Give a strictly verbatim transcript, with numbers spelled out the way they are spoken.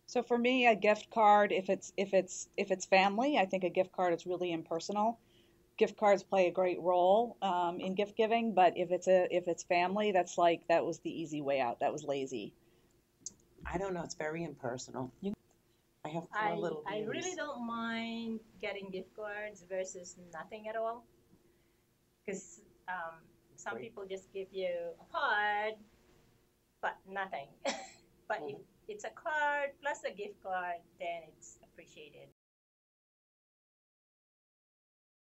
So for me, a gift card, if it's if it's if it's family, I think a gift card is really impersonal. Gift cards play a great role um, in gift giving, but if it's a if it's family, that's like that was the easy way out. That was lazy. I don't know. It's very impersonal. You, I have four I little I really beauties. don't mind getting gift cards versus nothing at all, because um, some Great. people just give you a card but nothing. But if Mhm. it's a card plus a gift card, then it's appreciated.